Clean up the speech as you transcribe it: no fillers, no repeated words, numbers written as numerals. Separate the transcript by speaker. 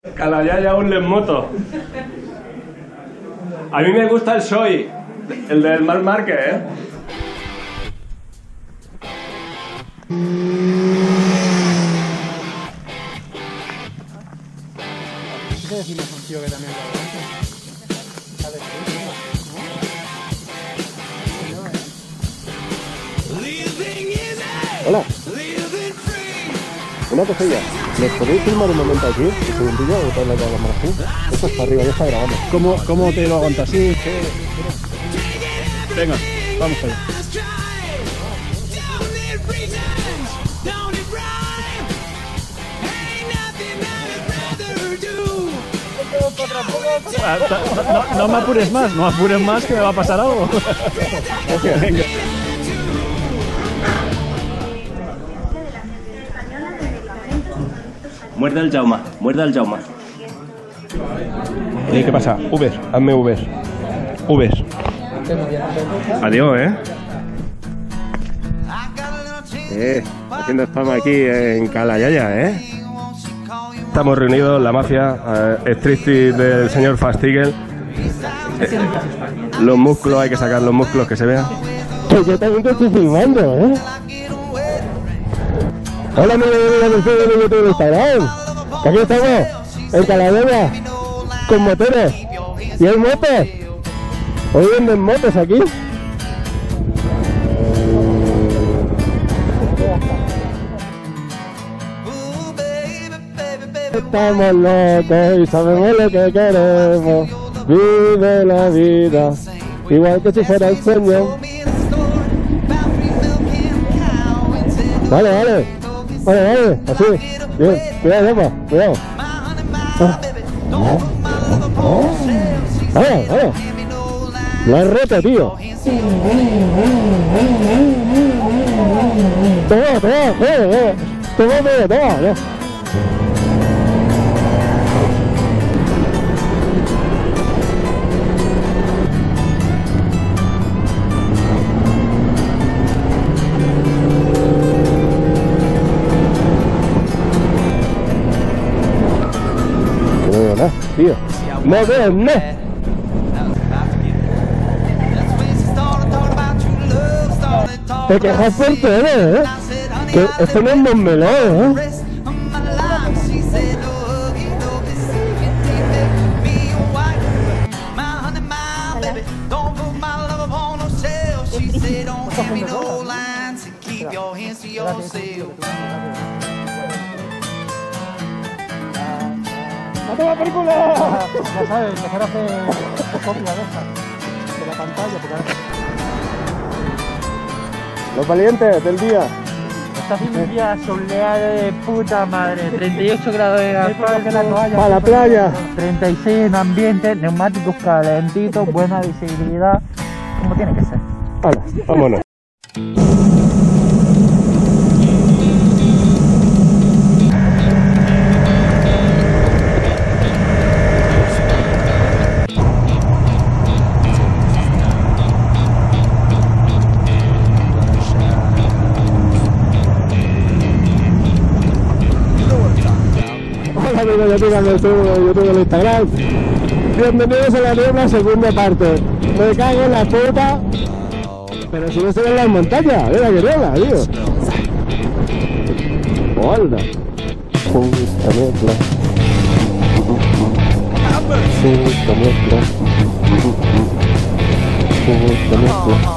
Speaker 1: Calayaya Outlet Moto. A mí me gusta el Soy, el del Marc Márquez, ¿eh?
Speaker 2: ¿Qué decimos un tío que también lo hace?
Speaker 3: Hola. Una cosilla. ¿Les podéis filmar un momento aquí? Un segundillo, botarle la cámara así. Esto es para arriba, ya está grabando.
Speaker 2: ¿Cómo te lo aguanto así? Venga, vamos allá. No me apures más, que me va a pasar algo. Venga.
Speaker 1: Muerde al Jauma, muerde al Jauma.
Speaker 3: ¿Qué pasa? Uber, hazme Uber. Uber.
Speaker 1: Adiós,
Speaker 3: Haciendo spam aquí en Calayaya, Estamos reunidos, la mafia, striptease del señor Fastigel. Los músculos, hay que sacar los músculos que se vean. Que yo también te estoy filmando, Hola, amigos del Facebook de YouTube de Instagram. Que aquí estamos, en Calayaya, con motores. ¿Y hay motos? Hoy venden motos aquí. Estamos locos y sabemos lo que queremos. Vive la vida, igual que si fuera el sueño. Vale, así. Bien, cuidado, Emma, cuidado. Vale. Lo has roto, tío. Toma. No veo nada, tío. No veo nada. Te quejas por todo, Que esto no es Montmeló, ¡No te va por culo! Ya sabes, mejor hacer copia de la pantalla. Los valientes del día.
Speaker 4: Está haciendo un día soleado de puta madre. 38 grados de asfalto.
Speaker 3: ¡Para la playa!
Speaker 4: 36 en ambiente, neumáticos calentitos, buena visibilidad. Como tiene que ser.
Speaker 3: Hola, vámonos. Hola amigos de YouTube del Instagram. Bienvenidos a la niebla segunda parte. Me cago en la puta. Pero si no se ven las montañas, mira que niebla, tío. Hola. Puta niebla. Puta niebla. Puta niebla.